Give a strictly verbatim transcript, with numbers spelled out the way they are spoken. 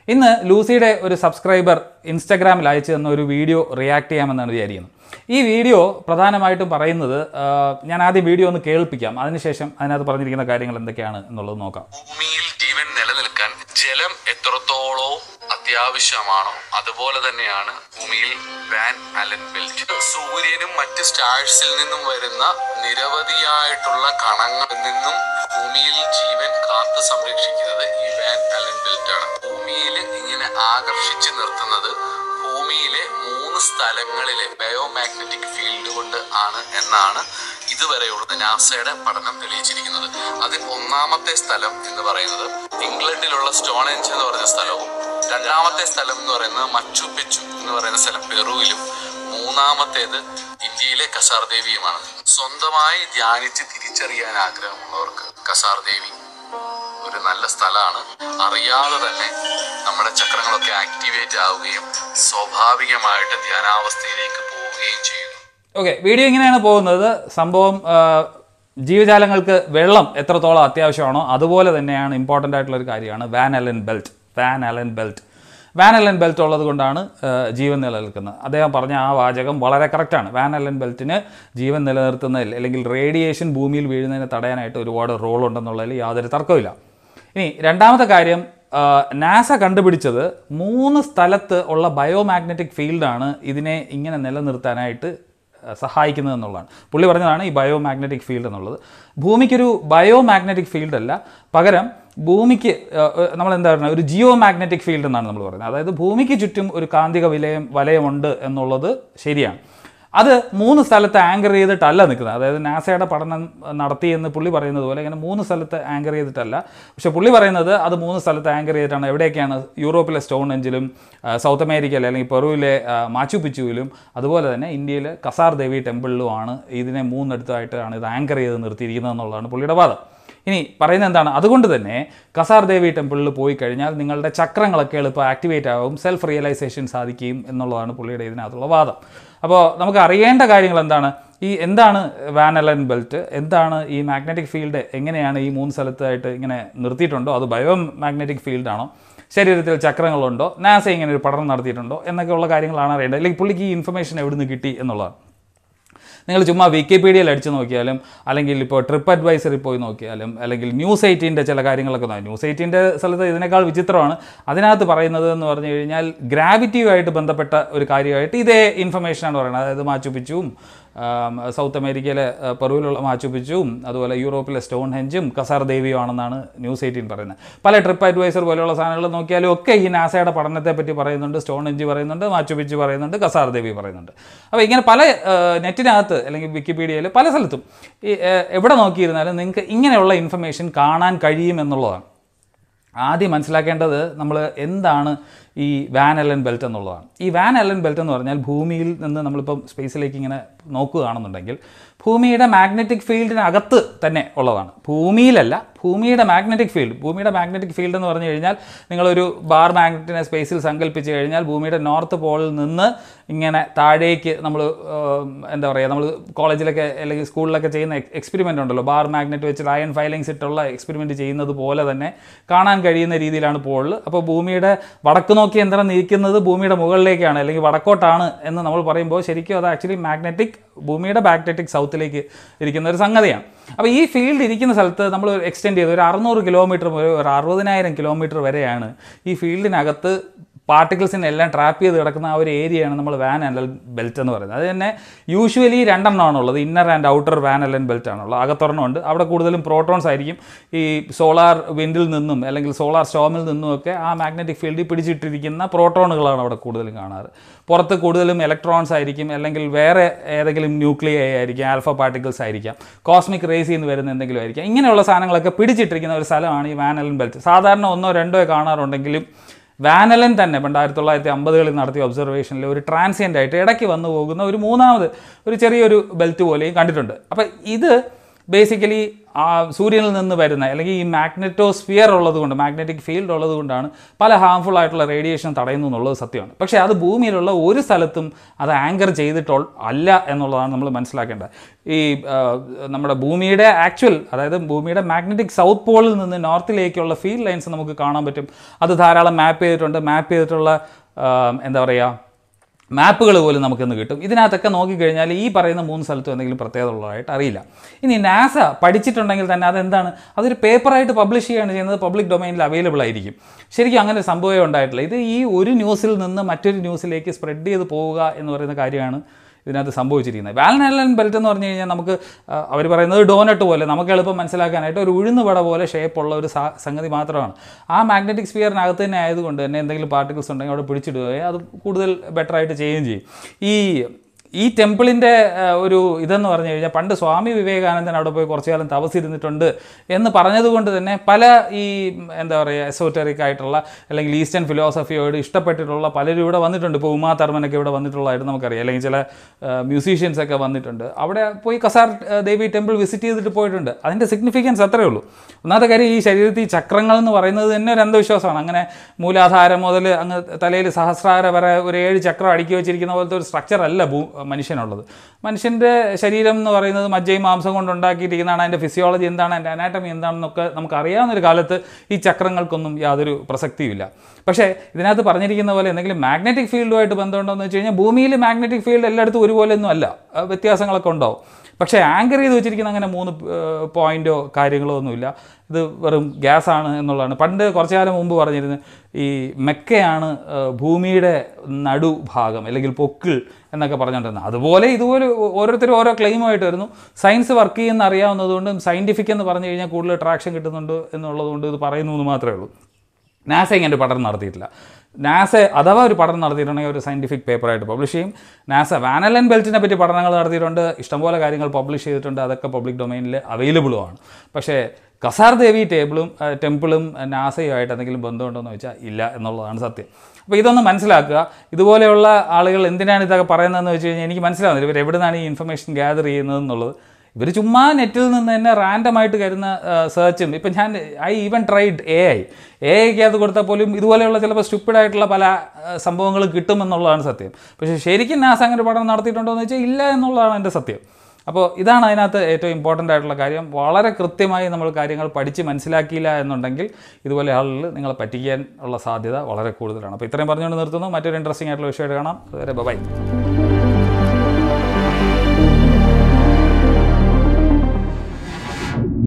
ഇന്ന് ലൂസിയുടെ ഒരു സബ്സ്ക്രൈബർ ഇൻസ്റ്റാഗ്രാമിൽ അയച്ചു തന്ന ഒരു വീഡിയോ റിയാക്ട് ചെയ്യാമെന്നാണ് വിചാരിക്കുന്നത്. ഈ വീഡിയോ പ്രധാനമായിട്ടും പറയുന്നത്, ഞാൻ ആദ്യം വീഡിയോ ഒന്ന് കേൾപ്പിക്കാം, അതിനുശേഷം അതിനകത്ത് പറഞ്ഞിരിക്കുന്ന കാര്യങ്ങൾ എന്തൊക്കെയാണ് എന്നുള്ളത് നോക്കാം. ഭൂമിയിൽ ജീവൻ നിലനിൽക്കാൻ ജലം എത്രത്തോളം അത്യാവശ്യമാണോ അതുപോലെ തന്നെയാണ് ഭൂമിയിൽ വാൻ അലൻ ബെൽറ്റ്. സൂര്യനും മറ്റ് സ്റ്റാർസിൽ നിന്നും വരുന്ന നിരവധിയായിട്ടുള്ള കണങ്ങളിൽ നിന്നും ഭൂമിയിൽ ജീവൻ കാത്തു സംരക്ഷിക്കുന്നത് ഈ വാൻ അലൻ ബെൽറ്റ് ആണ്. ഭൂമിയിൽ ഇങ്ങനെ ആകർഷിച്ചു നിർത്തുന്നത് ഭൂമിയിലെ മൂന്ന് സ്ഥലങ്ങളിലെ ബയോമാഗ്നറ്റിക് ഫീൽഡ് കൊണ്ട് ആണ് എന്നാണ് ഇതുവരെയുള്ള നാസയുടെ പഠനം തെളിയിച്ചിരിക്കുന്നത്. അതിൽ ഒന്നാമത്തെ സ്ഥലം എന്ന് പറയുന്നത് ഇംഗ്ലണ്ടിലുള്ള സ്റ്റോൺഹെഞ്ച് എന്ന് പറയുന്ന സ്ഥലവും, രണ്ടാമത്തെ സ്ഥലം എന്ന് പറയുന്നത് മച്ചു പിച്ചു എന്ന് പറയുന്ന സ്ഥലം പെറുവിലും, മൂന്നാമത്തേത് ഇന്ത്യയിലെ കസാർ ദേവിയുമാണ്. സ്വന്തമായി ധ്യാനിച്ച് തിരിച്ചറിയാൻ ആഗ്രഹമുള്ളവർക്ക് കസാർ ദേവി ഒരു നല്ല സ്ഥലമാണ്. അറിയാതെ തന്നെ നമ്മുടെ ചക്രങ്ങളൊക്കെ ആക്ടിവേറ്റ് ആവുകയും സ്വാഭാവികമായിട്ട് ധ്യാനാവസ്ഥയിലേക്ക് പോവുകയും ചെയ്യുന്നു. ഓക്കെ, വീഡിയോ ഇങ്ങനെയാണ് പോകുന്നത്. സംഭവം ജീവജാലങ്ങൾക്ക് വെള്ളം എത്രത്തോളം അത്യാവശ്യമാണോ അതുപോലെ തന്നെയാണ് ഇമ്പോർട്ടൻ്റ് ആയിട്ടുള്ളൊരു കാര്യമാണ് Van Allen belt. Van Allen belt Van Allen belt ഉള്ളത് കൊണ്ടാണ് ജീവൻ നിലനിൽക്കുന്നത്. അദ്ദേഹം പറഞ്ഞ ആ വാചകം വളരെ കറക്റ്റാണ്. വാൻ അലൻ ബെൽറ്റിന് ജീവൻ നിലനിർത്തുന്നതിൽ അല്ലെങ്കിൽ റേഡിയേഷൻ ഭൂമിയിൽ വീഴുന്നതിനെ തടയാനായിട്ട് ഒരുപാട് റോൾ ഉണ്ടെന്നുള്ളതിൽ യാതൊരു തർക്കമില്ല. ഇനി രണ്ടാമത്തെ കാര്യം, നാസ കണ്ടുപിടിച്ചത് മൂന്ന് സ്ഥലത്ത് ഉള്ള ബയോമാഗ്നറ്റിക് ഫീൽഡാണ് ഇതിനെ ഇങ്ങനെ നിലനിർത്താനായിട്ട് സഹായിക്കുന്നത് എന്നുള്ളതാണ്. പുള്ളി പറഞ്ഞതാണ് ഈ ബയോമാഗ്നറ്റിക് ഫീൽഡ് എന്നുള്ളത്. ഭൂമിക്കൊരു ബയോമാഗ്നറ്റിക് ഫീൽഡ് അല്ല, പകരം ഭൂമിക്ക് നമ്മൾ എന്താ പറയുക, ഒരു ജിയോ മാഗ്നറ്റിക് ഫീൽഡ് എന്നാണ് നമ്മൾ പറയുന്നത്. അതായത് ഭൂമിക്ക് ചുറ്റും ഒരു കാന്തിക വിലയം വലയമുണ്ട് എന്നുള്ളത് ശരിയാണ്. അത് മൂന്ന് സ്ഥലത്ത് ആങ്കർ ചെയ്തിട്ടല്ല നിൽക്കുന്നത്. അതായത് നാസയുടെ പഠനം നടത്തിയെന്ന് പുള്ളി പറയുന്നത് പോലെ ഇങ്ങനെ മൂന്ന് സ്ഥലത്ത് ആങ്കർ ചെയ്തിട്ടല്ല. പക്ഷേ പുള്ളി പറയുന്നത് അത് മൂന്ന് സ്ഥലത്ത് ആങ്കർ ചെയ്തിട്ടാണ്. എവിടെയൊക്കെയാണ്? യൂറോപ്പിലെ സ്റ്റോൺഹെഞ്ചിലും, സൗത്ത് അമേരിക്കയിലെ അല്ലെങ്കിൽ പെറുവിലെ മാച്ചു പിച്ചുവിലും, അതുപോലെ തന്നെ ഇന്ത്യയിലെ കസാർ ദേവി ടെമ്പിളിലുമാണ് ഇതിനെ മൂന്നിടത്തായിട്ടാണ് ഇത് ആങ്കർ ചെയ്ത് നിർത്തിയിരിക്കുന്നത് എന്നുള്ളതാണ് പുള്ളിയുടെ വാദം. ഇനി പറയുന്നത് എന്താണ്? അതുകൊണ്ട് തന്നെ കസാർ ദേവി ടെമ്പിളിൽ പോയി കഴിഞ്ഞാൽ നിങ്ങളുടെ ചക്രങ്ങളൊക്കെ എളുപ്പം ആക്ടിവേറ്റ് ആവും, സെൽഫ് റിയലൈസേഷൻ സാധിക്കുകയും എന്നുള്ളതാണ് പുള്ളിയുടെ ഇതിനകത്തുള്ള വാദം. അപ്പോൾ നമുക്ക് അറിയേണ്ട കാര്യങ്ങൾ എന്താണ്? ഈ എന്താണ് വാൻ അലൻ ബെൽറ്റ്, എന്താണ് ഈ മാഗ്നറ്റിക് ഫീൽഡ്, എങ്ങനെയാണ് ഈ മൂന്ന് സ്ഥലത്തായിട്ട് ഇങ്ങനെ നിർത്തിയിട്ടുണ്ടോ, അത് ബയോ മാഗ്നറ്റിക് ഫീൽഡാണോ, ശരീരത്തിൽ ചക്രങ്ങളുണ്ടോ, നാസ ഇങ്ങനെ ഒരു പഠനം നടത്തിയിട്ടുണ്ടോ എന്നൊക്കെയുള്ള കാര്യങ്ങളാണ് അറിയേണ്ടത്. അല്ലെങ്കിൽ പുള്ളിക്ക് ഈ ഇൻഫർമേഷൻ എവിടെ നിന്ന് കിട്ടി എന്നുള്ളതാണ്. നിങ്ങൾ ചുമ്മാ വിക്കിപീഡിയയിൽ അടിച്ച് നോക്കിയാലും, അല്ലെങ്കിൽ ഇപ്പോൾ ട്രിപ്പ് അഡ്വൈസറിൽ പോയി നോക്കിയാലും, അല്ലെങ്കിൽ ന്യൂസ് എയ്റ്റീൻ്റെ ചില കാര്യങ്ങളൊക്കെ നോക്കാം. ന്യൂസ് എയ്റ്റീൻ്റെ സ്ഥലത്ത് ഇതിനേക്കാൾ വിചിത്രമാണ്. അതിനകത്ത് പറയുന്നത് എന്ന് പറഞ്ഞു കഴിഞ്ഞാൽ ഗ്രാവിറ്റിയുമായിട്ട് ബന്ധപ്പെട്ട ഒരു കാര്യമായിട്ട് ഇതേ ഇൻഫർമേഷനാണ് പറയുന്നത്. അതായത് മാച്ചു പിച്ചുവും, സൗത്ത് അമേരിക്കയിലെ പെറുവിലുള്ള മാച്ചു പിച്ചുവും, അതുപോലെ യൂറോപ്പിലെ സ്റ്റോൺ ഹെഞ്ചും കസാർ ദേവിയുമാണെന്നാണ് ന്യൂസ് എയ്റ്റീൻ പറയുന്നത്. പല ട്രിപ്പ് അഡ്വൈസർ പോലെയുള്ള സാധനങ്ങൾ നോക്കിയാലും ഒക്കെ ഈ നാസയുടെ പഠനത്തെ പറ്റി പറയുന്നുണ്ട്. സ്റ്റോൺ ഹെഞ്ച് പറയുന്നുണ്ട്, മാച്ചു പിച്ചു പറയുന്നുണ്ട്, കസാർ ദേവി പറയുന്നുണ്ട്. അപ്പോൾ ഇങ്ങനെ പല നെറ്റിനകത്ത് അല്ലെങ്കിൽ വിക്കിപീഡിയയിൽ പല സ്ഥലത്തും ഈ എവിടെ നോക്കിയിരുന്നാലും നിങ്ങൾക്ക് ഇങ്ങനെയുള്ള ഇൻഫർമേഷൻ കാണാൻ കഴിയും എന്നുള്ളതാണ്. ആദ്യം മനസ്സിലാക്കേണ്ടത് നമ്മൾ എന്താണ് ഈ വാൻ അലൻ ബെൽറ്റ് എന്നുള്ളതാണ്. ഈ വാൻ അലൻ ബെൽറ്റ് എന്ന് പറഞ്ഞാൽ ഭൂമിയിൽ നിന്ന് നമ്മളിപ്പം സ്പേസിലേക്ക് ഇങ്ങനെ നോക്കുകയാണെന്നുണ്ടെങ്കിൽ ഭൂമിയുടെ മാഗ്നറ്റിക് ഫീൽഡിനകത്ത് തന്നെ ഉള്ളതാണ്. ഭൂമിയിലല്ല, ഭൂമിയുടെ മാഗ്നറ്റിക് ഫീൽഡ്. ഭൂമിയുടെ മാഗ്നറ്റിക് ഫീൽഡ് എന്ന് പറഞ്ഞു കഴിഞ്ഞാൽ നിങ്ങളൊരു ബാർ മാഗ്നറ്റിനെ സ്പേസിൽ സങ്കല്പിച്ച് കഴിഞ്ഞാൽ ഭൂമിയുടെ നോർത്ത് പോളിൽ നിന്ന് ഇങ്ങനെ താഴേക്ക് നമ്മൾ എന്താ പറയുക, നമ്മൾ കോളേജിലൊക്കെ അല്ലെങ്കിൽ സ്കൂളിലൊക്കെ ചെയ്യുന്ന എക്സ്പെരിമെൻ്റ് ഉണ്ടല്ലോ, ബാർ മാഗ്നറ്റ് വെച്ച് അയൺ ഫൈലിങ്സ് ഇട്ടുള്ള എക്സ്പെരിമെൻറ്റ് ചെയ്യുന്നത് പോലെ തന്നെ കാണാൻ കഴിയുന്ന രീതിയിലാണ് പോളിൽ. അപ്പോൾ ഭൂമിയുടെ വടക്ക് നോക്കി യന്ത്രം നീക്കുന്നത് ഭൂമിയുടെ മുകളിലേക്കാണ് അല്ലെങ്കിൽ വടക്കോട്ടാണ് എന്ന് നമ്മൾ പറയുമ്പോൾ ശരിക്കും അത് ആക്ച്വലി മാഗ്നറ്റിക്, ഭൂമിയുടെ മാഗ്നറ്റിക് സൗത്തിലേക്ക് ഇരിക്കുന്ന ഒരു സംഗതിയാണ്. അപ്പോൾ ഈ ഫീൽഡ് ഇരിക്കുന്ന സ്ഥലത്ത് നമ്മൾ എക്സ്റ്റെൻഡ് ചെയ്ത് ഒരു അറുന്നൂറ് കിലോമീറ്റർ വരെ, ഒരു അറുപതിനായിരം കിലോമീറ്റർ വരെയാണ് ഈ ഫീൽഡിനകത്ത് പാർട്ടിക്കിൾസിനെ എല്ലാം ട്രാപ്പ് ചെയ്ത് കിടക്കുന്ന ആ ഒരു ഏരിയയാണ് നമ്മൾ വാൻ അലൻ ബെൽറ്റ് എന്ന് പറയുന്നത്. അത് തന്നെ യൂഷ്വലി രണ്ടെണ്ണമാണുള്ളത്, inner and outer Van Allen belt ആണുള്ളത്. അകത്തൊരെണ്ണമുണ്ട്, അവിടെ കൂടുതലും പ്രോട്ടോൺസ് ആയിരിക്കും. ഈ സോളാർ വിൻഡിൽ നിന്നും അല്ലെങ്കിൽ സോളാർ സ്റ്റോമിൽ നിന്നുമൊക്കെ ആ മാഗ്നറ്റിക് ഫീൽഡിൽ പിടിച്ചിട്ടിരിക്കുന്ന പ്രോട്ടോണുകളാണ് അവിടെ കൂടുതലും കാണാറ്. പുറത്ത് കൂടുതലും ഇലക്ട്രോൺസ് ആയിരിക്കും, അല്ലെങ്കിൽ വേറെ ഏതെങ്കിലും ന്യൂക്ലിയൈ ആയിരിക്കും, ആൽഫ പാർട്ടിക്കിൾസ് ആയിരിക്കാം, കോസ്മിക് റേസിൽ നിന്ന് വരുന്ന എന്തെങ്കിലും ആയിരിക്കാം. ഇങ്ങനെയുള്ള സാധനങ്ങളൊക്കെ പിടിച്ചിട്ടിരിക്കുന്ന ഒരു സ്ഥലമാണ് ഈ വാൻ അലൻ ബെൽറ്റ്. സാധാരണ ഒന്നോ രണ്ടോ കാണാറുണ്ടെങ്കിലും വാൻ അലൻ തന്നെ പണ്ട് ആയിരത്തി തൊള്ളായിരത്തി അമ്പതുകളിൽ നടത്തിയ ഒബ്സർവേഷനിൽ ഒരു ട്രാൻസിയൻ്റ് ആയിട്ട് ഇടയ്ക്ക് വന്നു പോകുന്ന ഒരു മൂന്നാമത് ഒരു ചെറിയൊരു ബെൽറ്റ് പോലെയും കണ്ടിട്ടുണ്ട്. അപ്പോൾ ഇത് ബേസിക്കലി ആ സൂര്യനിൽ നിന്ന് വരുന്ന അല്ലെങ്കിൽ ഈ മാഗ്നറ്റോസ്ഫിയർ ഉള്ളത് കൊണ്ട് മാഗ്നറ്റിക് ഫീൽഡ് ഉള്ളത് കൊണ്ടാണ് പല ഹാംഫുൾ ആയിട്ടുള്ള റേഡിയേഷൻ തടയുന്നു എന്നുള്ളത് സത്യമാണ്. പക്ഷേ അത് ഭൂമിയിലുള്ള ഒരു സ്ഥലത്തും അത് ആങ്കർ ചെയ്തിട്ടോ അല്ല എന്നുള്ളതാണ് നമ്മൾ മനസ്സിലാക്കേണ്ടത്. ഈ നമ്മുടെ ഭൂമിയുടെ ആക്ച്വൽ അതായത് ഭൂമിയുടെ മാഗ്നറ്റിക് സൗത്ത് പോളിൽ നിന്ന് നോർത്തിലേക്കുള്ള ഫീൽഡ് ലൈൻസ് നമുക്ക് കാണാൻ പറ്റും. അത് ധാരാളം മാപ്പ് ചെയ്തിട്ടുണ്ട്. മാപ്പ് ചെയ്തിട്ടുള്ള എന്താ പറയുക മാപ്പുകൾ പോലും നമുക്കിന്ന് കിട്ടും. ഇതിനകത്തൊക്കെ നോക്കിക്കഴിഞ്ഞാൽ ഈ പറയുന്ന മൂന്ന് സ്ഥലത്തും എന്തെങ്കിലും പ്രത്യേകത ഉള്ളതായിട്ട് അറിയില്ല. ഇനി നാസ പഠിച്ചിട്ടുണ്ടെങ്കിൽ തന്നെ അതെന്താണ്, അതൊരു പേപ്പറായിട്ട് പബ്ലിഷ് ചെയ്യുകയാണ് ചെയ്യുന്നത്, പബ്ലിക് ഡൊമൈനിൽ അവൈലബിൾ ആയിരിക്കും. ശരിക്കും അങ്ങനെ ഒരു സംഭവമേ ഉണ്ടായിട്ടില്ല. ഇത് ഈ ഒരു ന്യൂസിൽ നിന്ന് മറ്റൊരു ന്യൂസിലേക്ക് സ്പ്രെഡ് ചെയ്ത് പോവുക എന്ന് പറയുന്ന കാര്യമാണ് ഇതിനകത്ത് സംഭവിച്ചിരിക്കുന്നത്. വാൻ ആലൻ ബെൽറ്റ് എന്ന് പറഞ്ഞു കഴിഞ്ഞാൽ നമുക്ക് അവർ പറയുന്നത് ഡോനട്ട് പോലെ നമുക്ക് എളുപ്പം മനസ്സിലാക്കാനായിട്ട് ഒരു ഉഴുന്നുവട പോലെ ഷേപ്പുള്ള ഒരു സംഗതി മാത്രമാണ്. ആ മാഗ്നറ്റിക് സ്ഫിയറിനകത്ത് തന്നെ ആയതുകൊണ്ട് തന്നെ എന്തെങ്കിലും പാർട്ടിക്കിൾസ് ഉണ്ടെങ്കിൽ അവിടെ പിടിച്ചിടുകയോ അത് കൂടുതൽ ബെറ്ററായിട്ട് ചെയ്യുകയും ചെയ്യും. ഈ ഈ ടെമ്പിളിൻ്റെ ഒരു ഇതെന്ന് പറഞ്ഞു കഴിഞ്ഞാൽ പണ്ട് സ്വാമി വിവേകാനന്ദൻ അവിടെ പോയി കുറച്ചു കാലം തപസ്സിരുന്നിട്ടുണ്ട് എന്ന് പറഞ്ഞതുകൊണ്ട് തന്നെ പല ഈ എന്താ പറയുക എസോറ്ററിക് ആയിട്ടുള്ള അല്ലെങ്കിൽ ഈസ്റ്റേൺ ഫിലോസഫിയോട് ഇഷ്ടപ്പെട്ടിട്ടുള്ള പലരും ഇവിടെ വന്നിട്ടുണ്ട്. ഇപ്പോൾ ഉമാ തർമനൊക്കെ ഇവിടെ വന്നിട്ടുള്ളതായിട്ട് നമുക്കറിയാം. അല്ലെങ്കിൽ ചില മ്യൂസീഷ്യൻസൊക്കെ വന്നിട്ടുണ്ട്. അവിടെ പോയി കസാർ ദേവി ടെമ്പിൾ വിസിറ്റ് ചെയ്തിട്ട് പോയിട്ടുണ്ട്. അതിൻ്റെ സിഗ്നിഫിക്കൻസ് അത്രയേ ഉള്ളൂ. ഒന്നാമത്തെ കാര്യം ഈ ശരീരത്തിൽ ചക്രങ്ങൾ എന്ന് പറയുന്നത് തന്നെ ഒരു അന്ധവിശ്വാസമാണ്. അങ്ങനെ മൂലാധാരം മുതൽ അങ്ങ് തലയിൽ സഹസ്രാര വരെ ഒരു ഏഴ് ചക്രം അടുക്കി വെച്ചിരിക്കുന്ന പോലത്തെ ഒരു സ്ട്രക്ചർ അല്ല ഭൂ മനുഷ്യനുള്ളത്. മനുഷ്യൻ്റെ ശരീരം എന്ന് പറയുന്നത് മജ്ജയും മാംസം കൊണ്ട് ഉണ്ടാക്കിയിരിക്കുന്നതാണ്. അതിൻ്റെ ഫിസിയോളജി എന്താണ്, അതിൻ്റെ അനാറ്റമി എന്താണെന്നൊക്കെ നമുക്കറിയാവുന്നൊരു കാലത്ത് ഈ ചക്രങ്ങൾക്കൊന്നും യാതൊരു പ്രസക്തിയുമില്ല. പക്ഷേ ഇതിനകത്ത് പറഞ്ഞിരിക്കുന്ന പോലെ എന്തെങ്കിലും മാഗ്നറ്റിക് ഫീൽഡുമായിട്ട് ബന്ധമുണ്ടോ എന്ന് വെച്ച് കഴിഞ്ഞാൽ ഭൂമിയിൽ മാഗ്നറ്റിക് ഫീൽഡ് എല്ലായിടത്തും ഒരുപോലെയൊന്നും അല്ല, വ്യത്യാസങ്ങളൊക്കെ ഉണ്ടാവും. പക്ഷേ ആങ്കർ ചെയ്ത് വെച്ചിരിക്കുന്ന അങ്ങനെ മൂന്ന് പോയിൻറ്റോ കാര്യങ്ങളോ ഒന്നുമില്ല. ഇത് വെറും ഗ്യാസാണ് എന്നുള്ളതാണ്. പണ്ട് കുറച്ചു കാലം മുമ്പ് പറഞ്ഞിരുന്നത് ഈ മെക്കയാണ് ഭൂമിയുടെ നടുഭാഗം അല്ലെങ്കിൽ പൊക്കിൾ എന്നൊക്കെ പറഞ്ഞുകൊണ്ടിരുന്നത്. അതുപോലെ ഇതുപോലെ ഓരോരുത്തരും ഓരോ ക്ലെയിമുമായിട്ട് വരുന്നു. സയൻസ് വർക്ക് ചെയ്യുന്ന അറിയാവുന്നതുകൊണ്ടും സയൻറ്റിഫിക് എന്ന് പറഞ്ഞു കഴിഞ്ഞാൽ കൂടുതൽ ട്രാക്ഷൻ കിട്ടുന്നുണ്ട് എന്നുള്ളതുകൊണ്ട് ഇത് പറയുന്നു എന്ന് മാത്രമേ ഉള്ളൂ. നാസ ഇങ്ങനെ ഒരു പഠനം നടത്തിയിട്ടില്ല. നാസ അഥവാ ഒരു പഠനം നടത്തിയിട്ടുണ്ടെങ്കിൽ ഒരു സയൻറ്റിഫിക് പേപ്പറായിട്ട് പബ്ലിഷ് ചെയ്യും. നാസ വാൻ ആലൻ ബെൽറ്റിനെ പറ്റി പഠനങ്ങൾ നടത്തിയിട്ടുണ്ട്, ഇഷ്ടംപോലെ കാര്യങ്ങൾ പബ്ലിഷ് ചെയ്തിട്ടുണ്ട്, അതൊക്കെ പബ്ലിക് ഡൊമൈനിൽ അവൈലബിളുമാണ്. പക്ഷേ കസാർ ദേവി ടേബിളും ടെമ്പിളും നാസയുമായിട്ട് എന്തെങ്കിലും ബന്ധമുണ്ടോ എന്ന് വെച്ചാൽ ഇല്ല എന്നുള്ളതാണ് സത്യം. അപ്പോൾ ഇതൊന്ന് മനസ്സിലാക്കുക. ഇതുപോലെയുള്ള ആളുകൾ എന്തിനാണ് ഇതൊക്കെ പറയുന്നതെന്ന് വെച്ച് കഴിഞ്ഞാൽ എനിക്ക് മനസ്സിലാവുന്നില്ല ഇവർ എവിടെ നിന്നാണ് ഈ ഇൻഫർമേഷൻ ഗ്യാദർ ചെയ്യുന്നതെന്നുള്ളത്. ഇവർ ചുമ്മാ നെറ്റിൽ നിന്ന് തന്നെ റാൻഡമായിട്ട് കരുന്ന സെർച്ചും ഇപ്പം ഞാൻ I even tried A I A ഐക്ക് അത് കൊടുത്താൽ പോലും ഇതുപോലെയുള്ള ചിലപ്പോൾ സ്റ്റുപ്പിഡായിട്ടുള്ള പല സംഭവങ്ങൾ കിട്ടുമെന്നുള്ളതാണ് സത്യം. പക്ഷേ ശരിക്കും നാസ അങ്ങനെ പഠനം നടത്തിയിട്ടുണ്ടോ എന്ന് വെച്ചാൽ ഇല്ല എന്നുള്ളതാണ് എൻ്റെ സത്യം. അപ്പോൾ ഇതാണ് അതിനകത്ത് ഏറ്റവും ഇമ്പോർട്ടൻ്റ് ആയിട്ടുള്ള കാര്യം. വളരെ കൃത്യമായി നമ്മൾ കാര്യങ്ങൾ പഠിച്ച് മനസ്സിലാക്കിയില്ല എന്നുണ്ടെങ്കിൽ ഇതുപോലെ ആളുകൾ നിങ്ങളെ പറ്റിക്കാൻ ഉള്ള സാധ്യത വളരെ കൂടുതലാണ്. അപ്പോൾ ഇത്രയും പറഞ്ഞുകൊണ്ട് നിർത്തുന്നു. മറ്റൊരു ഇൻട്രസ്റ്റിംഗ് ആയിട്ടുള്ള വിഷയമായിട്ട് കാണാം. അതുവരെ ബൈ.